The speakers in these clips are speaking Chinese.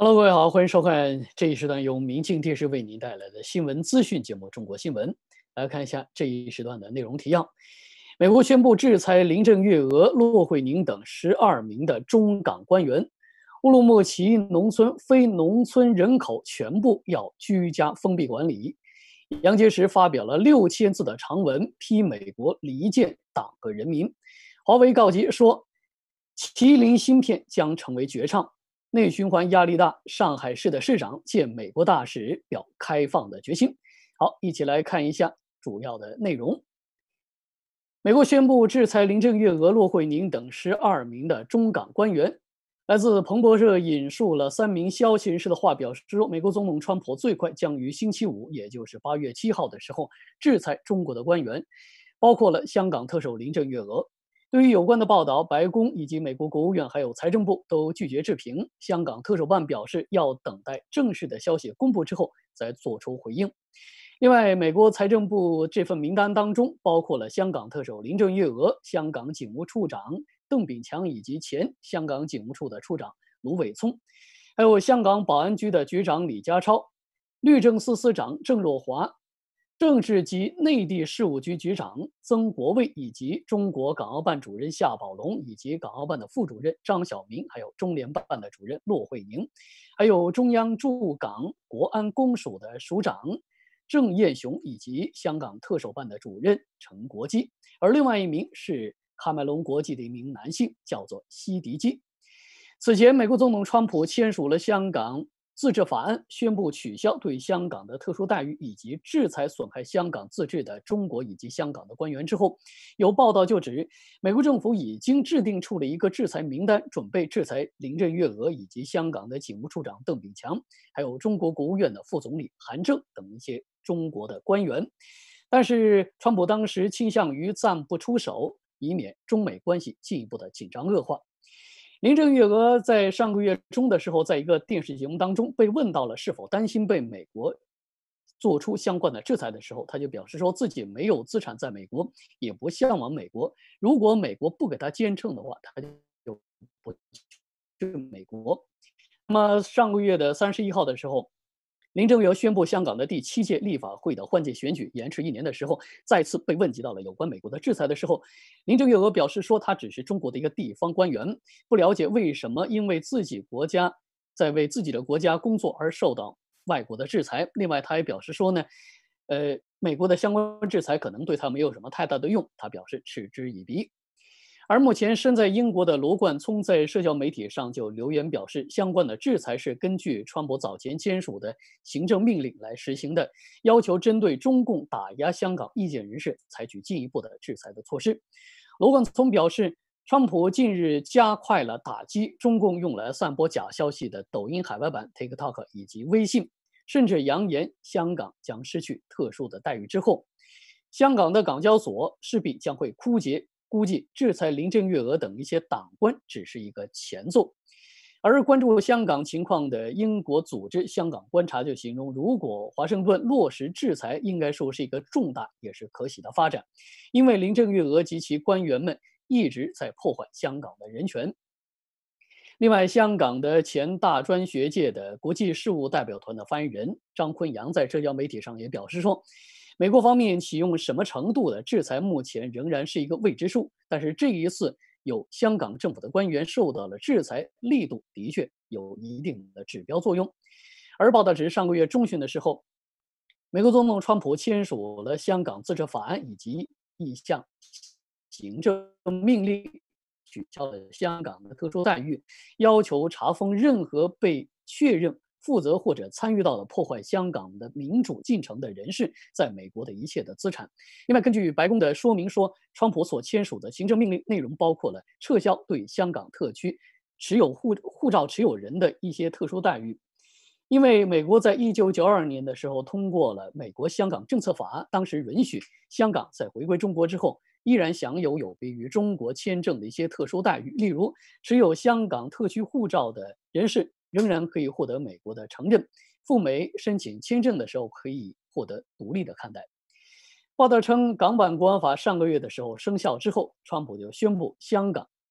Hello，各位好，欢迎收看这一时段由明镜电视为您带来的新闻资讯节目《中国新闻》。来看一下这一时段的内容提要：美国宣布制裁林郑月娥、骆惠宁等12名的中港官员；乌鲁木齐农村非农村人口全部要居家封闭管理；杨洁篪发表了6000字的长文，批美国离间党和人民；华为告捷说，麒麟芯片将成为绝唱。内循环压力大，上海市的市长见美国大使表开放的决心。好，一起来看一下主要的内容。美国宣布制裁林郑月娥、骆惠宁等12名的中港官员。来自彭博社引述了3名消息人士的话，表示说，美国总统川普最快将于星期五，也就是8月7号的时候制裁中国的官员，包括了香港特首林郑月娥。对于有关的报道，白宫以及美国国务院还有财政部都拒绝置评。香港特首办表示要等待正式的消息公布之后再做出回应。另外，美国财政部这份名单当中包括了香港特首林郑月娥、香港警务处长邓炳强以及前香港警务处的处长卢伟聪，还有香港保安局的局长李家超、律政司司长郑若骅、政治及内地事务局局长曾国卫，以及中国港澳办主任夏宝龙，以及港澳办的副主任张晓明，还有中联办的主任骆惠宁，还有中央驻港国安公署的署长郑燕雄，以及香港特首办的主任陈国基。而另外一名是喀麦隆国际的一名男性，叫做西迪基。此前，美国总统川普签署了香港自治法案，宣布取消对香港的特殊待遇，以及制裁损害香港自治的中国以及香港的官员之后，有报道就指，美国政府已经制定出了一个制裁名单，准备制裁林郑月娥以及香港的警务处长邓炳强，还有中国国务院的副总理韩正等一些中国的官员。但是，川普当时倾向于暂不出手，以免中美关系进一步的紧张恶化。林郑月娥在上个月中的时候，在一个电视节目当中被问到了是否担心被美国做出相关的制裁的时候，他就表示说自己没有资产在美国，也不向往美国。如果美国不给他监证的话，他就不去美国。那么上个月的31号的时候，林郑月娥宣布香港的第7届立法会的换届选举延迟1年的时候，再次被问及到了有关美国的制裁的时候，林郑月娥表示说，她只是中国的一个地方官员，不了解为什么因为自己国家在为自己的国家工作而受到外国的制裁。另外，她也表示说呢，美国的相关制裁可能对她没有什么太大的用，她表示嗤之以鼻。而目前身在英国的罗冠聪在社交媒体上就留言表示，相关的制裁是根据川普早前签署的行政命令来实行的，要求针对中共打压香港意见人士采取进一步的制裁的措施。罗冠聪表示，川普近日加快了打击中共用来散播假消息的抖音海外版 TikTok 以及微信，甚至扬言香港将失去特殊的待遇之后，香港的港交所势必将会枯竭。估计制裁林郑月娥等一些党官只是一个前奏。而关注香港情况的英国组织香港观察就形容，如果华盛顿落实制裁，应该说是一个重大也是可喜的发展，因为林郑月娥及其官员们一直在破坏香港的人权。另外，香港的前大专学界的国际事务代表团的发言人张坤阳在社交媒体上也表示说，美国方面启用什么程度的制裁，目前仍然是一个未知数。但是这一次有香港政府的官员受到了制裁，力度的确有一定的指标作用。而报道指上个月中旬的时候，美国总统川普签署了香港自治法案以及一项行政命令，取消了香港的特殊待遇，要求查封任何被确认负责或者参与到了破坏香港的民主进程的人士在美国的一切的资产。另外，根据白宫的说明说，川普所签署的行政命令内容包括了撤销对香港特区持有护照持有人的一些特殊待遇。因为美国在1992年的时候通过了《美国香港政策法》，当时允许香港在回归中国之后，依然享有有别于中国签证的一些特殊待遇，例如持有香港特区护照的人士仍然可以获得美国的承认，赴美申请签证的时候可以获得独立的看待。报道称，港版国安法上个月的时候生效之后，川普就宣布香港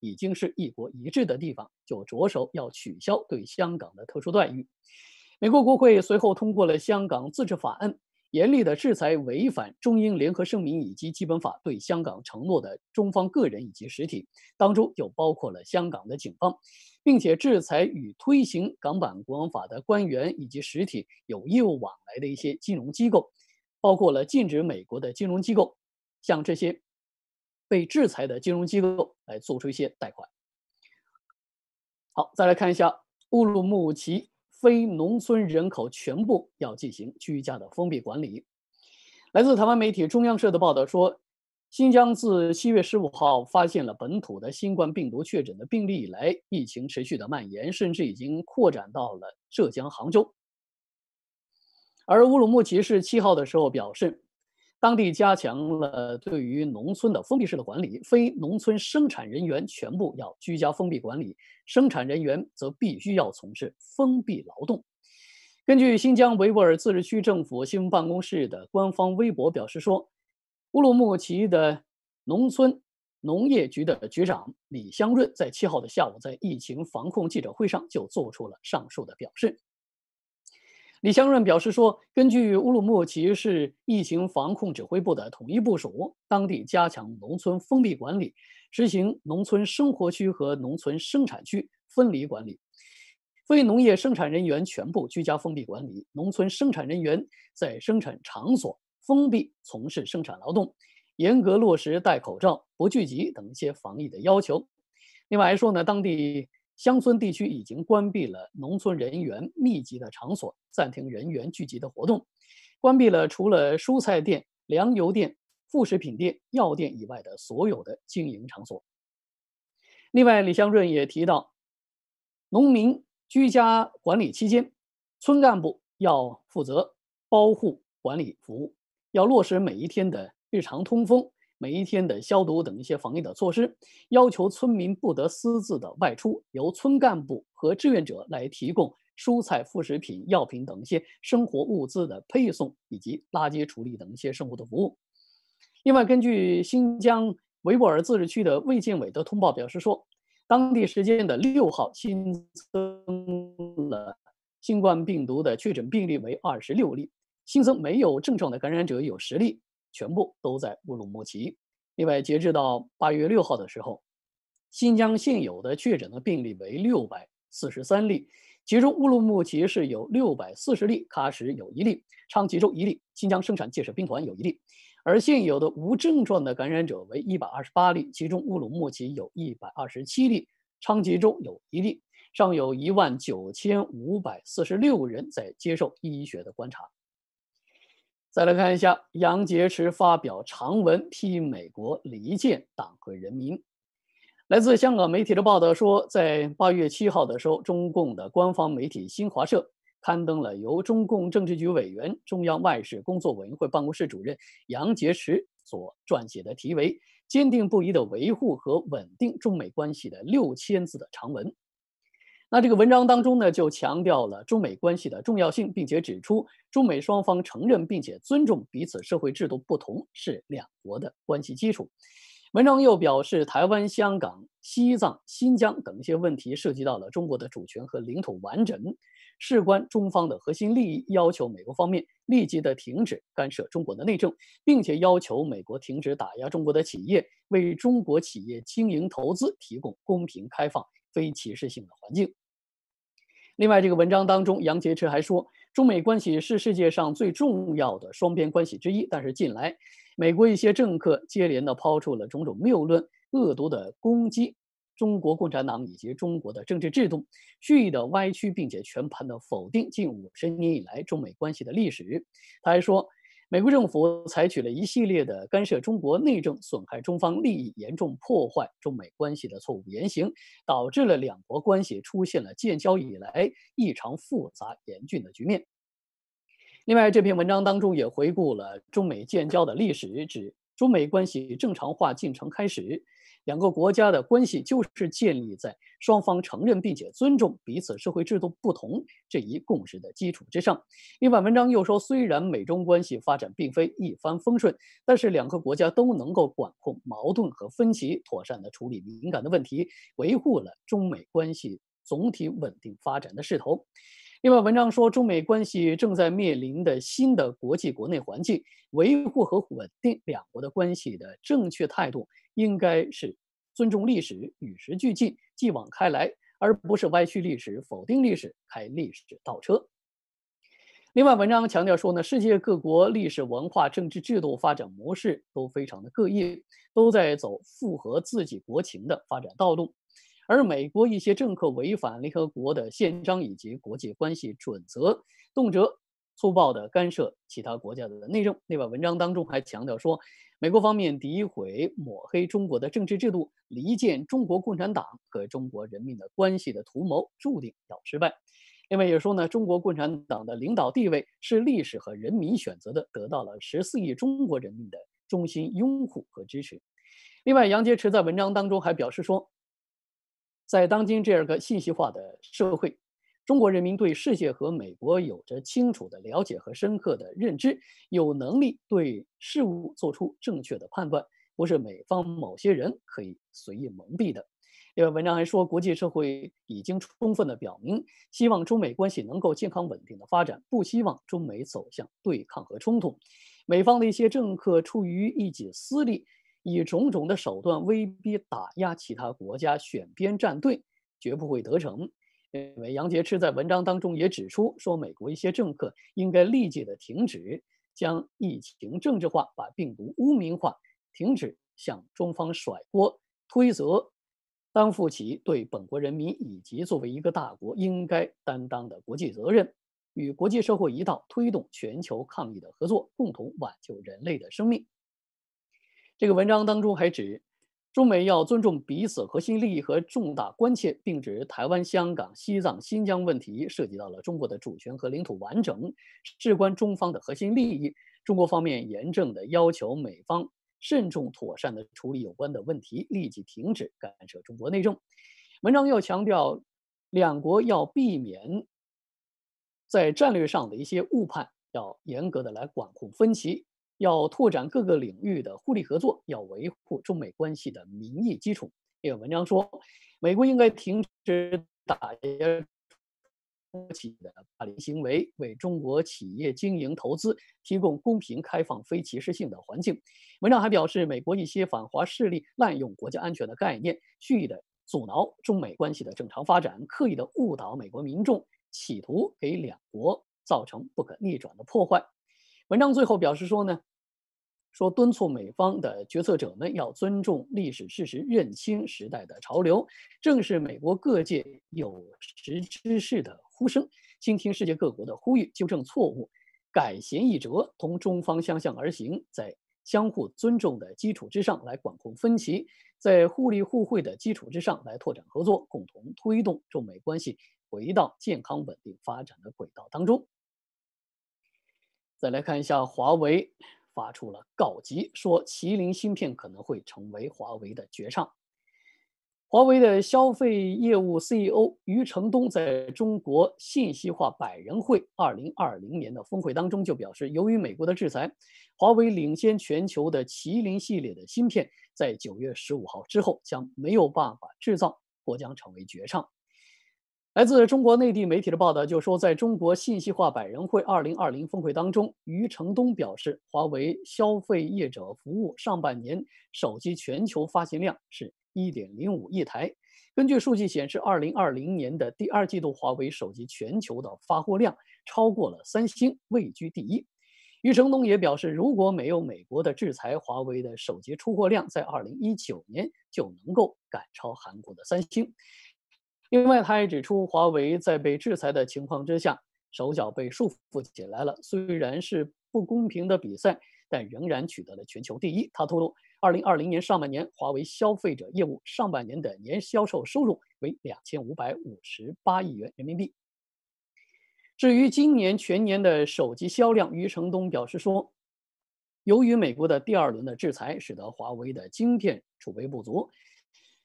已经是一国一制的地方，就着手要取消对香港的特殊待遇。美国国会随后通过了《香港自治法案》，严厉的制裁违反中英联合声明以及基本法对香港承诺的中方个人以及实体，当中就包括了香港的警方，并且制裁与推行港版国安法的官员以及实体有业务往来的一些金融机构，包括了禁止美国的金融机构向这些被制裁的金融机构来做出一些贷款。好，再来看一下乌鲁木齐非农村人口全部要进行居家的封闭管理。来自台湾媒体中央社的报道说，新疆自7月15号发现了本土的新冠病毒确诊的病例以来，疫情持续的蔓延，甚至已经扩展到了浙江杭州。而乌鲁木齐市7号的时候表示，当地加强了对于农村的封闭式的管理，非农村生产人员全部要居家封闭管理，生产人员则必须要从事封闭劳动。根据新疆维吾尔自治区政府新闻办公室的官方微博表示说，乌鲁木齐的农村农业局的局长李香润在7号的下午在疫情防控记者会上就做出了上述的表示。李香润表示说，根据乌鲁木齐市疫情防控指挥部的统一部署，当地加强农村封闭管理，实行农村生活区和农村生产区分离管理。非农业生产人员全部居家封闭管理，农村生产人员在生产场所封闭从事生产劳动，严格落实戴口罩、不聚集等一些防疫的要求。另外还说呢，当地乡村地区已经关闭了农村人员密集的场所，暂停人员聚集的活动，关闭了除了蔬菜店、粮油店、副食品店、药店以外的所有的经营场所。另外，李香润也提到，农民居家管理期间，村干部要负责包户管理服务，要落实每一天的日常通风、每一天的消毒等一些防疫的措施，要求村民不得私自的外出，由村干部和志愿者来提供蔬菜、副食品、药品等一些生活物资的配送以及垃圾处理等一些生活的服务。另外，根据新疆维吾尔自治区的卫健委的通报表示说，当地时间的6号新增了新冠病毒的确诊病例为26例，新增没有症状的感染者有10例，全部都在乌鲁木齐。另外，截至到8月6号的时候，新疆现有的确诊的病例为643例，其中乌鲁木齐市有640例，喀什有1例，昌吉州1例，新疆生产建设兵团有1例。而现有的无症状的感染者为128例，其中乌鲁木齐有127例，昌吉州有1例，尚有19546人在接受医学的观察。再来看一下，杨洁篪发表长文批美国离间党和人民。来自香港媒体的报道说，在8月7号的时候，中共的官方媒体新华社刊登了由中共政治局委员、中央外事工作委员会办公室主任杨洁篪所撰写的题为“坚定不移地维护和稳定中美关系”的6000字的长文。那这个文章当中呢，就强调了中美关系的重要性，并且指出中美双方承认并且尊重彼此社会制度不同是两国的关系基础。文章又表示，台湾、香港、西藏、新疆等一些问题涉及到了中国的主权和领土完整，事关中方的核心利益，要求美国方面立即的停止干涉中国的内政，并且要求美国停止打压中国的企业，为中国企业经营投资提供公平、开放、非歧视性的环境。另外，这个文章当中，杨洁篪还说，中美关系是世界上最重要的双边关系之一，但是近来美国一些政客接连的抛出了种种谬论，恶毒的攻击中国共产党以及中国的政治制度，蓄意的歪曲并且全盘的否定近50年以来中美关系的历史。他还说，美国政府采取了一系列的干涉中国内政、损害中方利益、严重破坏中美关系的错误言行，导致了两国关系出现了建交以来异常复杂严峻的局面。另外，这篇文章当中也回顾了中美建交的历史，指中美关系正常化进程开始， 两个国家的关系就是建立在双方承认并且尊重彼此社会制度不同这一共识的基础之上。另外，文章又说，虽然美中关系发展并非一帆风顺，但是两个国家都能够管控矛盾和分歧，妥善地处理敏感的问题，维护了中美关系总体稳定发展的势头。另外，文章说，中美关系正在面临的新的国际国内环境，维护和稳定两国的关系的正确态度，应该是尊重历史、与时俱进、继往开来，而不是歪曲历史、否定历史、开历史倒车。另外，文章强调说呢，世界各国历史文化、政治制度发展模式都非常的各异，都在走符合自己国情的发展道路。而美国一些政客违反联合国的宪章以及国际关系准则，动辄粗暴地干涉其他国家的内政。另外，文章当中还强调说，美国方面诋毁、抹黑中国的政治制度，离间中国共产党和中国人民的关系的图谋，注定要失败。另外也说呢，中国共产党的领导地位是历史和人民选择的，得到了14亿中国人民的衷心拥护和支持。另外，杨洁篪在文章当中还表示说，在当今这样个信息化的社会，中国人民对世界和美国有着清楚的了解和深刻的认知，有能力对事物做出正确的判断，不是美方某些人可以随意蒙蔽的。另外，文章还说，国际社会已经充分的表明，希望中美关系能够健康稳定的发展，不希望中美走向对抗和冲突。美方的一些政客出于一己私利，以种种的手段威逼打压其他国家选边站队，绝不会得逞。因为杨洁篪在文章当中也指出，说美国一些政客应该立即的停止将疫情政治化，把病毒污名化，停止向中方甩锅推责，担负起对本国人民以及作为一个大国应该担当的国际责任，与国际社会一道推动全球抗疫的合作，共同挽救人类的生命。这个文章当中还指，中美要尊重彼此核心利益和重大关切，并指台湾、香港、西藏、新疆问题涉及到了中国的主权和领土完整，事关中方的核心利益。中国方面严正的要求美方慎重妥善的处理有关的问题，立即停止干涉中国内政。文章又强调，两国要避免在战略上的一些误判，要严格的来管控分歧，要拓展各个领域的互利合作，要维护中美关系的民意基础。这个文章说，美国应该停止打压国企的霸凌行为，为中国企业经营投资提供公平、开放、非歧视性的环境。文章还表示，美国一些反华势力滥用国家安全的概念，蓄意的阻挠中美关系的正常发展，刻意的误导美国民众，企图给两国造成不可逆转的破坏。文章最后表示说呢，说敦促美方的决策者们要尊重历史事实，认清时代的潮流，正视美国各界有识之士的呼声，倾听世界各国的呼吁，纠正错误，改弦易辙，同中方相向而行，在相互尊重的基础之上来管控分歧，在互利互惠的基础之上来拓展合作，共同推动中美关系回到健康稳定发展的轨道当中。再来看一下华为发出了告急，说麒麟芯片可能会成为华为的绝唱。华为的消费业务 CEO 余承东在中国信息化百人会2020年的峰会当中就表示，由于美国的制裁，华为领先全球的麒麟系列的芯片在9月15号之后将没有办法制造，或将成为绝唱。来自中国内地媒体的报道就说，在中国信息化百人会2020峰会当中，余承东表示，华为消费业者服务上半年手机全球发行量是1.05亿台。根据数据显示，2020年的第2季度，华为手机全球的发货量超过了三星，位居第一。余承东也表示，如果没有美国的制裁，华为的手机出货量在2019年就能够赶超韩国的三星。另外，他还指出，华为在被制裁的情况之下，手脚被束缚起来了。虽然是不公平的比赛，但仍然取得了全球第一。他透露，2020年上半年，华为消费者业务上半年的年销售收入为2558亿元人民币。至于今年全年的手机销量，余承东表示说，由于美国的第2轮的制裁，使得华为的晶片储备不足，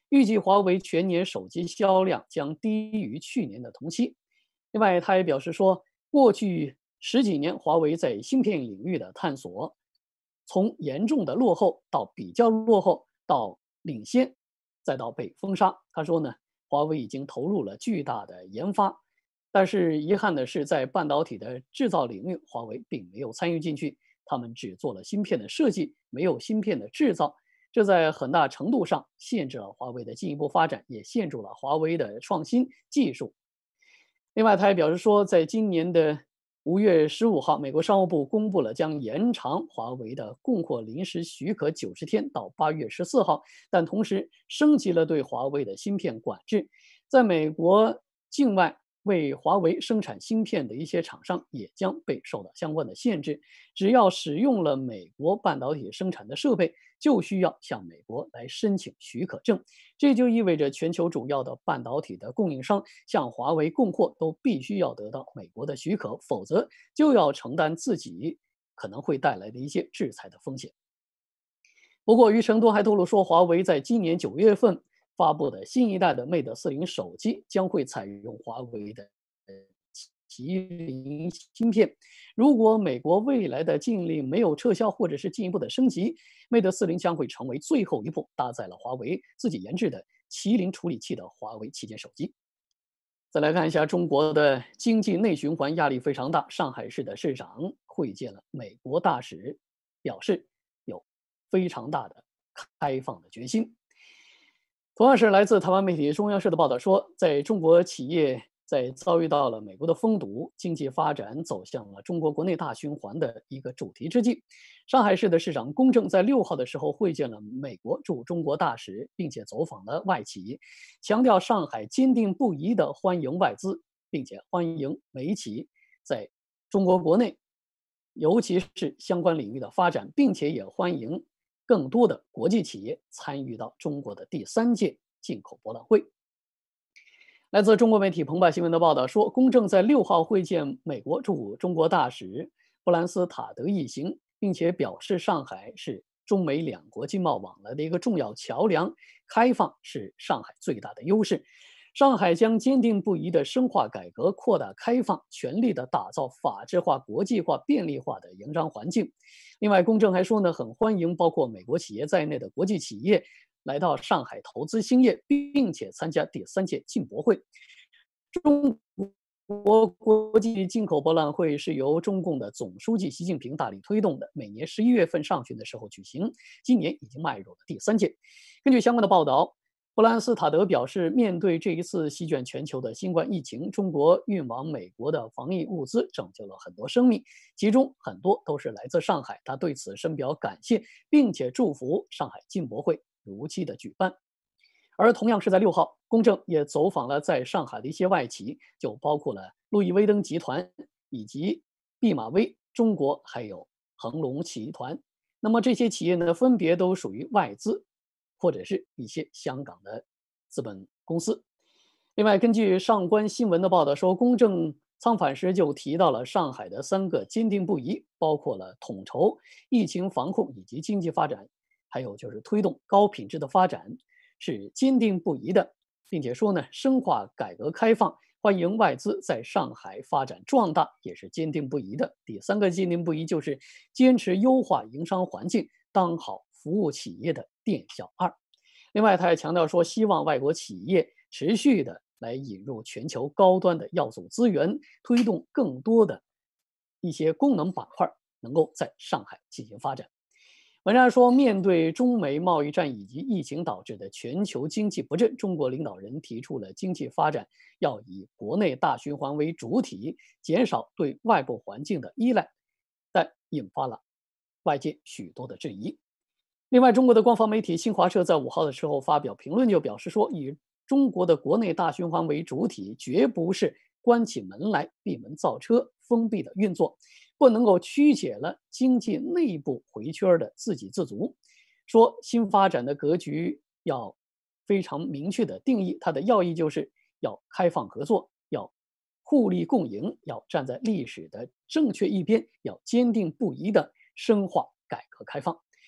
预计华为全年手机销量将低于去年的同期。另外，他也表示说，过去十几年华为在芯片领域的探索，从严重的落后到比较落后，到领先，再到被封杀。他说呢，华为已经投入了巨大的研发，但是遗憾的是，在半导体的制造领域，华为并没有参与进去，他们只做了芯片的设计，没有芯片的制造。这在很大程度上限制了华为的进一步发展，也限制了华为的创新技术。另外，他还表示说，在今年的5月15号，美国商务部公布了将延长华为的供货临时许可90天到8月14号，但同时升级了对华为的芯片管制。在美国境外为华为生产芯片的一些厂商也将被受到相关的限制，只要使用了美国半导体生产的设备，就需要向美国来申请许可证。这就意味着全球主要的半导体的供应商向华为供货都必须要得到美国的许可，否则就要承担自己可能会带来的一些制裁的风险。不过，余承东还透露说，华为在今年9月份发布的新一代的 Mate 40手机将会采用华为的麒麟芯片。如果美国未来的禁令没有撤销或者是进一步的升级，Mate 40将会成为最后一部搭载了华为自己研制的麒麟处理器的华为旗舰手机。再来看一下中国的经济内循环压力非常大，上海市的市长会见了美国大使，表示有非常大的开放的决心。同样是来自台湾媒体中央社的报道说，在中国企业在遭遇到了美国的封堵，经济发展走向了中国国内大循环的一个主题之际，上海市的市长龚正在6号的时候会见了美国驻中国大使，并且走访了外企，强调上海坚定不移地欢迎外资，并且欢迎美企在中国国内，尤其是相关领域的发展，并且也欢迎更多的国际企业参与到中国的第3届进口博览会。来自中国媒体澎湃新闻的报道说，龚正在6号会见美国驻中国大使布兰斯塔德一行，并且表示上海是中美两国经贸往来的一个重要桥梁，开放是上海最大的优势。上海将坚定不移地深化改革、扩大开放，全力地打造法治化、国际化、便利化的营商环境。另外，龚正还说呢，很欢迎包括美国企业在内的国际企业来到上海投资兴业，并且参加第3届进博会。中国国际进口博览会是由中共的总书记习近平大力推动的，每年11月份上旬的时候举行，今年已经迈入了第3届。根据相关的报道，布兰斯塔德表示，面对这一次席卷全球的新冠疫情，中国运往美国的防疫物资拯救了很多生命，其中很多都是来自上海。他对此深表感谢，并且祝福上海进博会如期的举办。而同样是在6号，龚正也走访了在上海的一些外企，就包括了路易威登集团以及毕马威中国，还有恒隆集团。那么这些企业呢，分别都属于外资或者是一些香港的资本公司。另外，根据上官新闻的报道说，龚正参访时就提到了上海的3个坚定不移，包括了统筹疫情防控以及经济发展，还有就是推动高品质的发展，是坚定不移的，并且说呢，深化改革开放，欢迎外资在上海发展壮大，也是坚定不移的。第3个坚定不移就是坚持优化营商环境，当好服务企业的店小二。另外，他还强调说，希望外国企业持续的来引入全球高端的要素资源，推动更多的一些功能板块能够在上海进行发展。文章说，面对中美贸易战以及疫情导致的全球经济不振，中国领导人提出了经济发展要以国内大循环为主体，减少对外部环境的依赖，但引发了外界许多的质疑。另外，中国的官方媒体新华社在5号的时候发表评论，就表示说，以中国的国内大循环为主体，绝不是关起门来闭门造车、封闭的运作，不能够曲解了经济内部回圈的自给自足。说新发展的格局要非常明确的定义，它的要义就是要开放合作，要互利共赢，要站在历史的正确一边，要坚定不移的深化改革开放。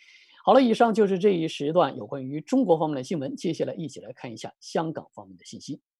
好了，以上就是这一时段有关于中国方面的新闻。接下来一起来看一下香港方面的信息。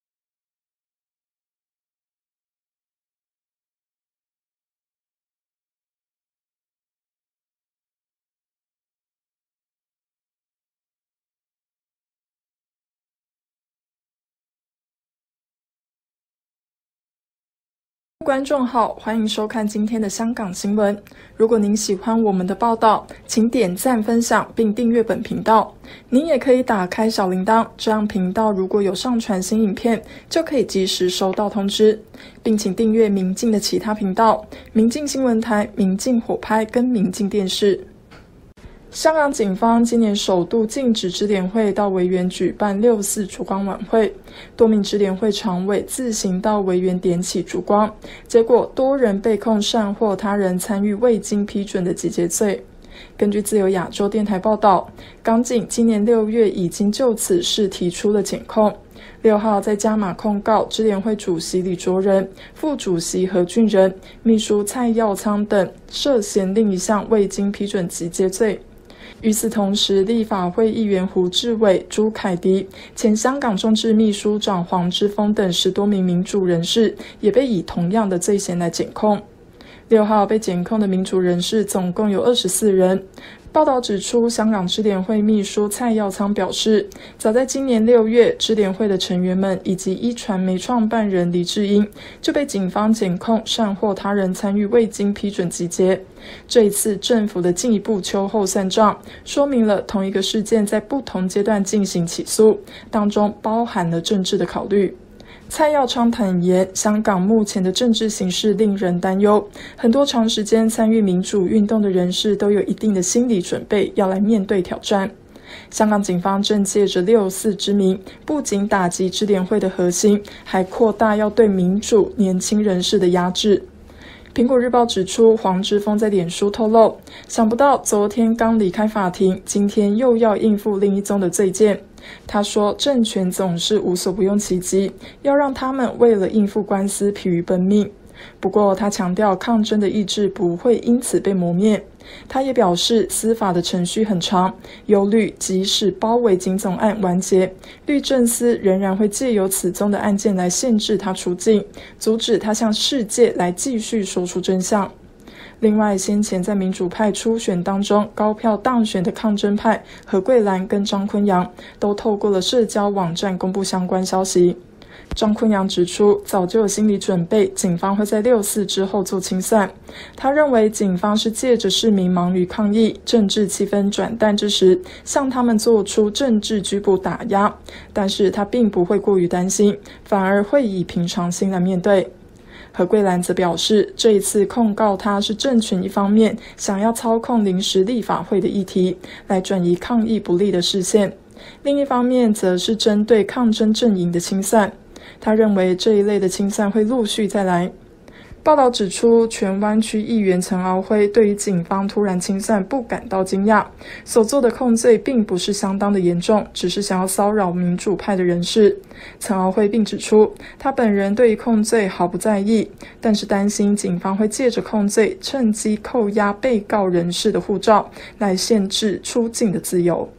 观众好，欢迎收看今天的香港新闻。如果您喜欢我们的报道，请点赞、分享并订阅本频道。您也可以打开小铃铛，这样频道如果有上传新影片，就可以及时收到通知。并请订阅明镜的其他频道：明镜新闻台、明镜火拍跟明镜电视。香港警方今年首度禁止支联会到维园举办6·4烛光晚会，多名支联会常委自行到维园点起烛光，结果多人被控煽惑他人参与未经批准的集结罪。根据自由亚洲电台报道，港警今年6月已经就此事提出了检控，6号再加码控告支联会主席李卓人、副主席何俊仁、秘书蔡耀昌等涉嫌另一项未经批准集结罪。与此同时，立法会议员胡志伟、朱凯迪、前香港众志秘书长黄之锋等10多名民主人士也被以同样的罪嫌来检控。6号被检控的民主人士总共有24人。报道指出，香港支联会秘书蔡耀昌表示，早在今年6月，支联会的成员们以及一传媒创办人黎智英就被警方检控煽惑他人参与未经批准集结。这一次政府的进一步秋后算账，说明了同一个事件在不同阶段进行起诉，当中包含了政治的考虑。蔡耀昌坦言，香港目前的政治形势令人担忧，很多长时间参与民主运动的人士都有一定的心理准备，要来面对挑战。香港警方正借着6·4之名，不仅打击支联会的核心，还扩大要对民主年轻人士的压制。苹果日报指出，黄之锋在脸书透露，想不到昨天刚离开法庭，今天又要应付另一宗的罪件。他说，政权总是无所不用其极，要让他们为了应付官司疲于奔命。不过他强调，抗争的意志不会因此被磨灭。他也表示，司法的程序很长，忧虑即使包围警总案完结，律政司仍然会借由此宗的案件来限制他出境，阻止他向世界来继续说出真相。另外，先前在民主派初选当中高票当选的抗争派何桂兰跟张坤阳都透过了社交网站公布相关消息。张坤阳指出，早就有心理准备，警方会在6·4之后做清算。他认为警方是借着市民忙于抗议、政治气氛转淡之时，向他们做出政治拘捕打压，但是他并不会过于担心，反而会以平常心来面对。何桂兰则表示，这一次控告他是政权一方面想要操控临时立法会的议题，来转移抗议不利的视线，另一方面则是针对抗争阵营的清算。他认为这一类的清算会陆续再来。报道指出，荃湾区议员陈敖辉对于警方突然清算不感到惊讶，所做的控罪并不是相当的严重，只是想要骚扰民主派的人士。陈敖辉并指出，他本人对于控罪毫不在意，但是担心警方会借着控罪趁机扣押被告人士的护照，来限制出境的自由。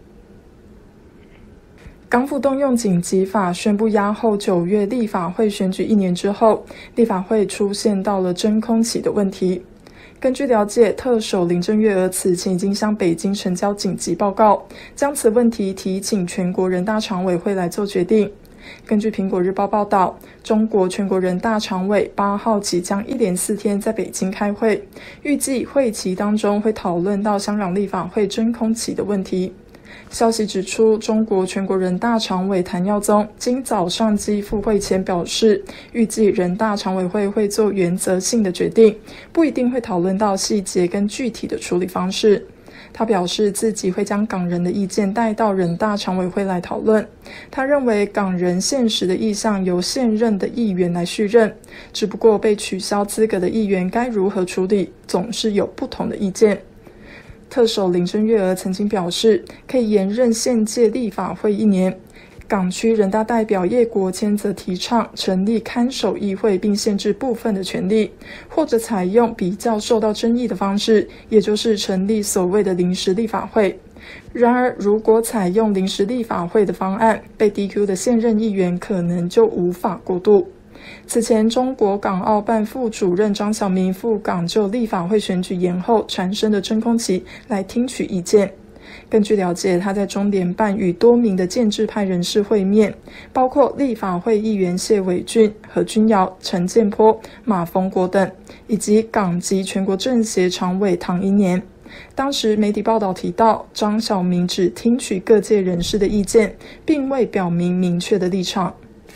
港府动用紧急法宣布押后9月立法会选举1年之后，立法会出现到了真空期的问题。根据了解，特首林郑月娥此前已经向北京呈交紧急报告，将此问题提请全国人大常委会来做决定。根据苹果日报报道，中国全国人大常委8号起将1连4天在北京开会，预计会期当中会讨论到香港立法会真空期的问题。消息指出，中国全国人大常委谭耀宗今早上机赴会前表示，预计人大常委会会做原则性的决定，不一定会讨论到细节跟具体的处理方式。他表示自己会将港人的意见带到人大常委会来讨论。他认为港人现实的意向由现任的议员来续任，只不过被取消资格的议员该如何处理，总是有不同的意见。特首林郑月娥曾经表示，可以延任现届立法会1年。 港区人大代表叶国谦则提倡成立看守议会，并限制部分的权利，或者采用比较受到争议的方式，也就是成立所谓的临时立法会。然而，如果采用临时立法会的方案，被 DQ 的现任议员可能就无法过渡。此前，中国港澳办副主任张晓明赴港就立法会选举延后产生的真空期来听取意见。根据了解，他在中联办与多名的建制派人士会面，包括立法会议员谢伟俊、何君尧、陈建波、马逢国等，以及港籍全国政协常委唐英年。当时媒体报道提到，张晓明只听取各界人士的意见，并未表明明确的立场。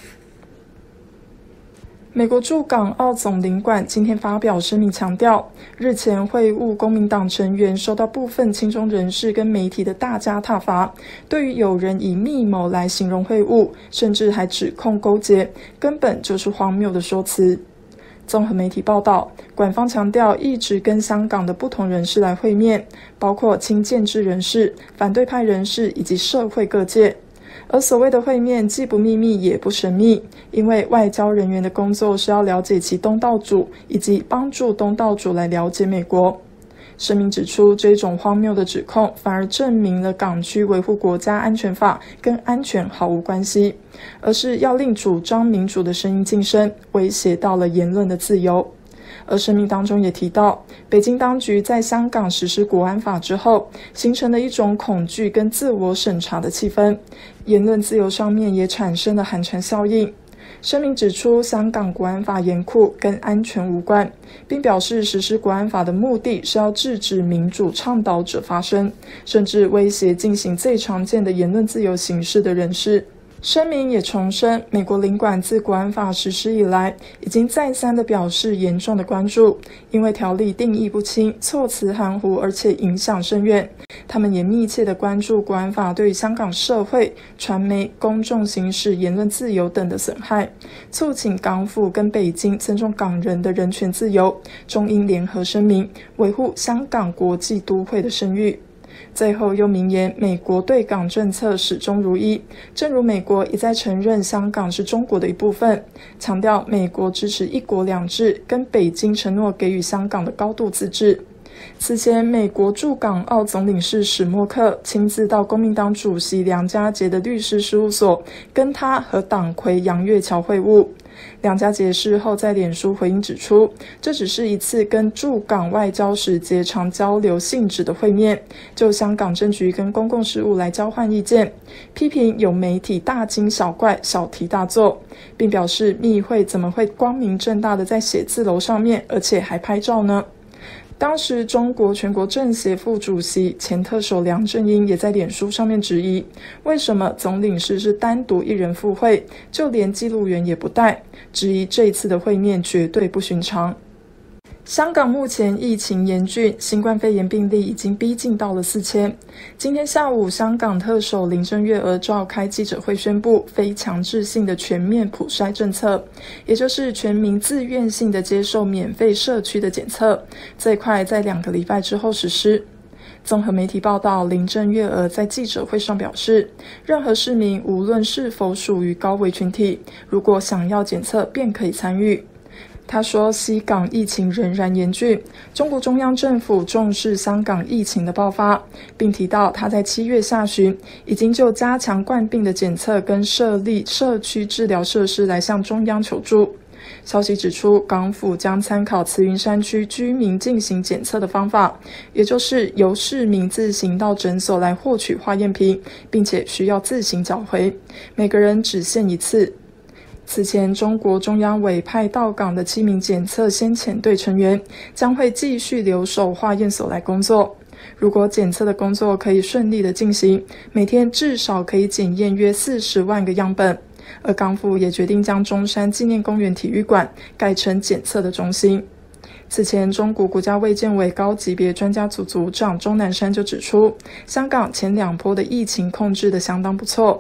美国驻港澳总领馆今天发表声明强调，日前会晤公民党成员受到部分亲中人士跟媒体的大加挞伐，对于有人以密谋来形容会晤，甚至还指控勾结，根本就是荒谬的说辞。综合媒体报道，馆方强调一直跟香港的不同人士来会面，包括亲建制人士、反对派人士以及社会各界。而所谓的会面既不秘密也不神秘，因为外交人员的工作是要了解其东道主，以及帮助东道主来了解美国。声明指出，这种荒谬的指控反而证明了港区维护国家安全法跟安全毫无关系，而是要令主张民主的声音晋升，威胁到了言论的自由。而声明当中也提到，北京当局在香港实施国安法之后，形成了一种恐惧跟自我审查的气氛，言论自由上面也产生了寒蝉效应。声明指出，香港国安法严酷跟安全无关，并表示实施国安法的目的是要制止民主倡导者发声，甚至威胁进行最常见的言论自由形式的人士。声明也重申，美国领馆自国安法实施以来，已经再三地表示严重的关注，因为条例定义不清、措辞含糊，而且影响深远。他们也密切地关注国安法对于香港社会、传媒、公众行使言论自由等的损害，促请港府跟北京尊重港人的人权自由，中英联合声明，维护香港国际都会的声誉。最后又明言，美国对港政策始终如一，正如美国一再承认香港是中国的一部分，强调美国支持一国两制，跟北京承诺给予香港的高度自治。此前，美国驻港澳总领事史默克亲自到公民党主席梁家杰的律师事务所，跟他和党魁杨岳桥会晤。梁家杰事后在脸书回应指出，这只是一次跟驻港外交使节常交流性质的会面，就香港政局跟公共事务来交换意见，批评有媒体大惊小怪、小题大做，并表示密会怎么会光明正大的在写字楼上面，而且还拍照呢？当时中国全国政协副主席前特首梁振英也在脸书上面质疑，为什么总领事是单独一人赴会，就连记录员也不带，质疑这一次的会面绝对不寻常。香港目前疫情严峻，新冠肺炎病例已经逼近到了4000。今天下午，香港特首林郑月娥召开记者会，宣布非强制性的全面普筛政策，也就是全民自愿性的接受免费社区的检测，最快在2个礼拜之后实施。综合媒体报道，林郑月娥在记者会上表示，任何市民无论是否属于高危群体，如果想要检测便可以参与。他说，西港疫情仍然严峻，中国中央政府重视香港疫情的爆发，并提到他在7月下旬已经就加强冠病的检测跟设立社区治疗设施来向中央求助。消息指出，港府将参考慈云山区居民进行检测的方法，也就是由市民自行到诊所来获取化验瓶，并且需要自行缴回，每个人只限1次。此前，中国中央委派到港的7名检测先遣队成员将会继续留守化验所来工作。如果检测的工作可以顺利的进行，每天至少可以检验约40万个样本。而港府也决定将中山纪念公园体育馆改成检测的中心。此前，中国国家卫健委高级别专家组组长钟南山就指出，香港前2波的疫情控制得相当不错，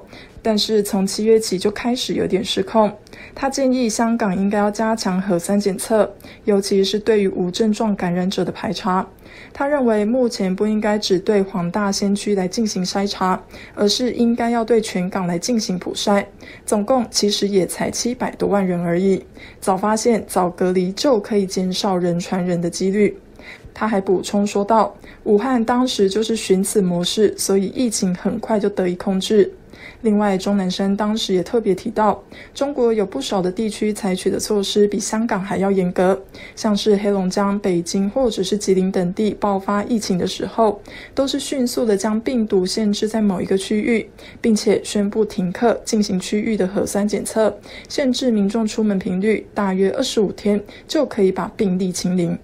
但是从7月起就开始有点失控。他建议香港应该要加强核酸检测，尤其是对于无症状感染者的排查。他认为目前不应该只对黄大仙区来进行筛查，而是应该要对全港来进行普筛。总共其实也才700多万人而已，早发现早隔离就可以减少人传人的几率。他还补充说道，武汉当时就是循此模式，所以疫情很快就得以控制。另外，钟南山当时也特别提到，中国有不少的地区采取的措施比香港还要严格，像是黑龙江、北京或者是吉林等地爆发疫情的时候，都是迅速的将病毒限制在某一个区域，并且宣布停课，进行区域的核酸检测，限制民众出门频率，大约25天就可以把病例清零。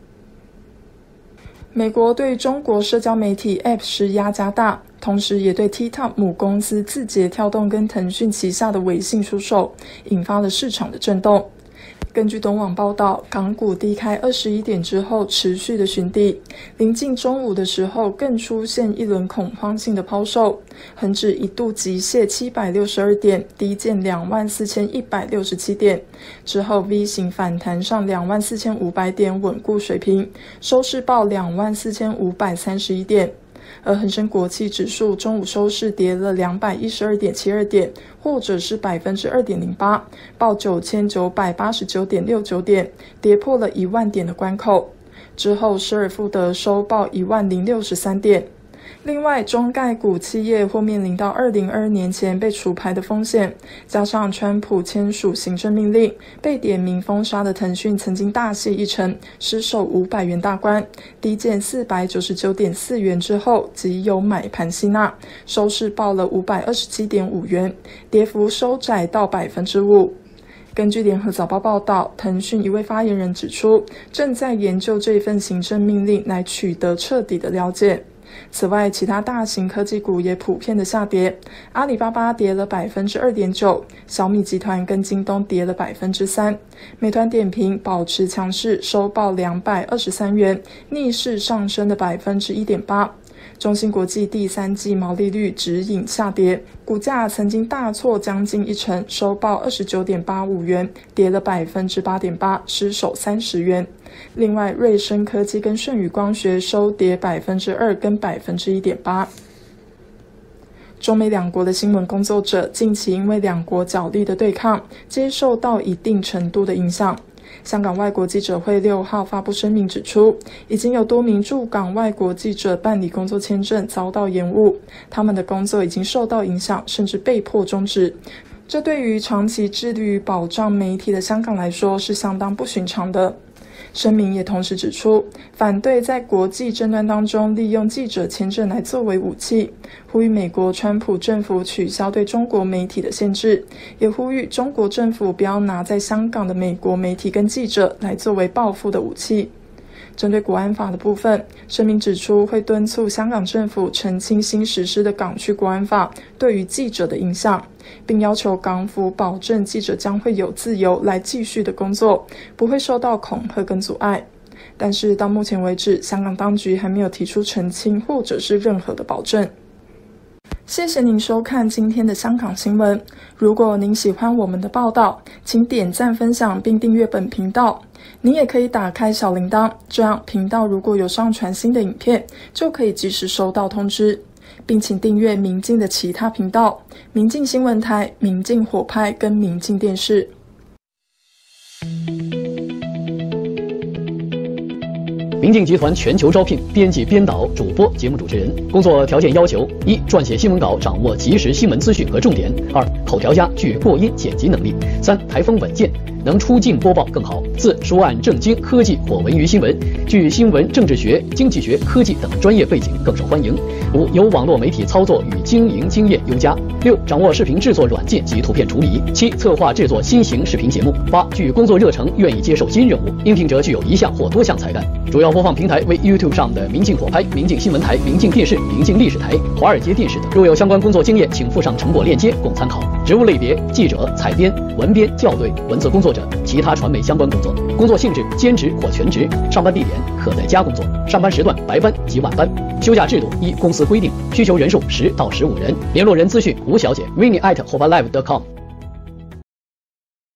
美国对中国社交媒体 App 施压加大，同时也对 TikTok 母公司字节跳动跟腾讯旗下的微信出手，引发了市场的震动。根据东网报道，港股低开21点之后持续的寻底，临近中午的时候更出现一轮恐慌性的抛售，恒指一度急泻762点，低见24,167点，之后 V 型反弹上24,500点稳固水平，收市报24,531点。而恒生国企指数中午收市跌了212.72点，或者是 2.08%， 报9989.69点，跌破了1万点的关口。之后失而复得，收报10063点。另外，中概股企业或面临到2022年前被除牌的风险，加上川普签署行政命令，被点名封杀的腾讯曾经大泻一成，失守500元大关，低见499.4元之后即有买盘吸纳，收市报了527.5元，跌幅收窄到 5%。根据联合早报报道，腾讯一位发言人指出，正在研究这份行政命令来取得彻底的了解。此外，其他大型科技股也普遍的下跌，阿里巴巴跌了 2.9%， 小米集团跟京东跌了 3%， 美团点评保持强势，收报223元，逆势上升的 1.8%。中芯国际第3季毛利率指引下跌，股价曾经大挫将近1成，收报 29.85 元，跌了 8.8%， 失守30元。另外，瑞声科技跟舜宇光学收跌 2% 跟 1.8%。中美两国的新闻工作者近期因为两国角力的对抗，接受到一定程度的影响。香港外国记者会6号发布声明指出，已经有多名驻港外国记者办理工作签证遭到延误，他们的工作已经受到影响，甚至被迫终止。这对于长期致力于保障媒体的香港来说是相当不寻常的。声明也同时指出，反对在国际争端当中利用记者签证来作为武器，呼吁美国川普政府取消对中国媒体的限制，也呼吁中国政府不要拿在香港的美国媒体跟记者来作为报复的武器。针对国安法的部分，声明指出会敦促香港政府澄清新实施的港区国安法对于记者的影响，并要求港府保证记者将会有自由来继续的工作，不会受到恐吓跟阻碍。但是到目前为止，香港当局还没有提出澄清或者是任何的保证。谢谢您收看今天的香港新闻。如果您喜欢我们的报道，请点赞分享并订阅本频道。您也可以打开小铃铛，这样频道如果有上传新的影片，就可以及时收到通知。并请订阅明镜的其他频道，明镜新闻台、明镜火拍跟明镜电视。 明镜集团全球招聘编辑、编导、主播、节目主持人。工作条件要求：一、撰写新闻稿，掌握即时新闻资讯和重点；二、口条佳，具过音剪辑能力；三、台风稳健，能出镜播报更好；四、说案正经，科技或文娱新闻，具新闻、政治学、经济学、科技等专业背景更受欢迎；五、有网络媒体操作与经营经验优佳；六、掌握视频制作软件及图片处理；七、策划制作新型视频节目；八、具工作热忱，愿意接受新任务。应聘者具有一项或多项才干。主要播放平台为 YouTube 上的明镜火拍、明镜新闻台、明镜电视、明镜历史台、华尔街电视等。若有相关工作经验，请附上成果链接供参考。 职务类别：记者、采编、文编、校对、文字工作者，其他传媒相关工作。工作性质：兼职或全职。上班地点：可在家工作。上班时段：白班及晚班。休假制度：依公司规定。需求人数10到15人。联络人资讯：吴小姐 winnie@hobalive.com。